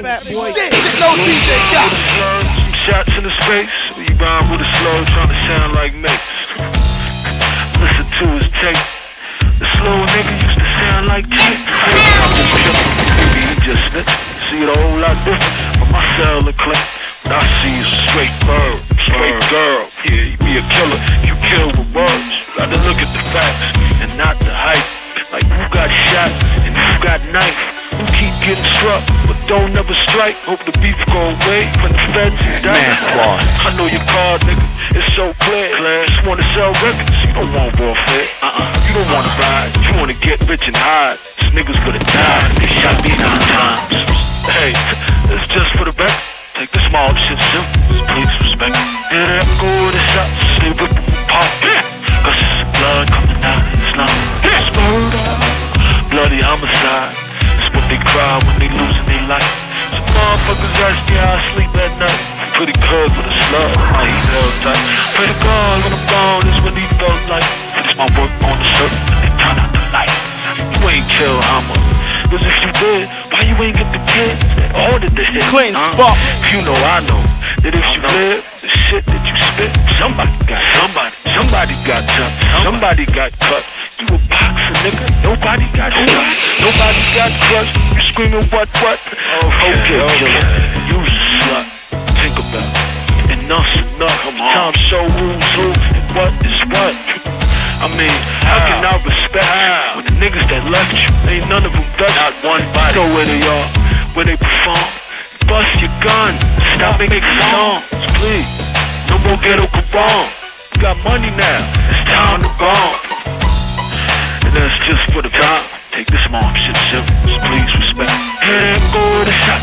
Shyne Bad Boy. No DJ got some shots in his face. He rhyme with a slow, trying to sound like Mace. Listen to his tape. The slow nigga used to sound like tape. Maybe he just snitched. See it a whole lot different from my cell and clip. What I see is a straight bird, straight girl. Yeah, you be a killer, you kill with words. Gotta look at the facts and not the hype. Like who got shot and who got knifed. Who keep getting struck but don't ever strike. Hope the beef go away when the feds die. I know your card, nigga, it's so clear. Just wanna sell records, you don't want warfare. You don't wanna ride, you wanna get rich and hide. These niggas could've died, they shot me 9 times. Hey, it's just for the record. Take the small shit simple, please respect it. Did I go with the shots, they whip and pop. Cause it's blood coming out of his lungs. It's murder, bloody homicide. It's what they cry when they losing their life. Some motherfuckers ask me how I sleep at night. Pretty good with a slug, my heat held tight. Pray to God when I'm gone is when he felt like. Finish my work on the circle and turn out the light. You ain't kill Hammer, cause if you did, why you ain't get the kids that ordered the hit? Clean spot. You know I know that if you live, the shit that you spit, somebody got touched, somebody got cut. You a boxer, nigga, nobody got shot, nobody got crushed. You screaming what? Okay, killer, you a slut. Think about it, enough's enough. Time show who's who and what is what. I mean, how can I respect when the niggas that left you, ain't none of them Dutch? Not one body. Know where they are, where they perform. Bust your gun, stop making songs, please. No more ghetto cabal. You got money now, it's time to bomb. And that's just for the time. Take this mom shit serious, please respect. And go to shot,